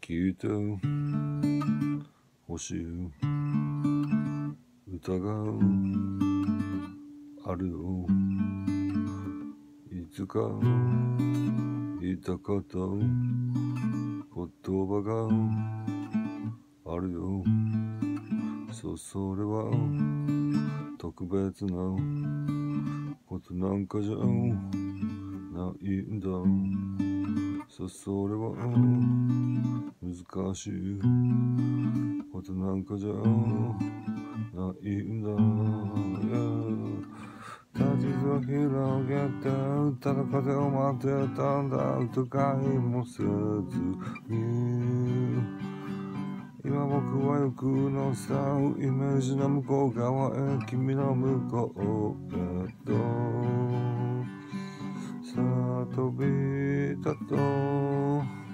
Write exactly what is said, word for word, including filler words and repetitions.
聞いてほしい歌があるよ。いつか言いたかった言葉があるよ。そう、それは特別なことなんかじゃないんだ。そう、それは難しいことなんかじゃないんだ。Yeah、立ちを広げてただ風を待ってたんだ。疑いもせずに今僕は行くのさ。イメージの向こう側へ、君の向こうへとさあ飛び立とう。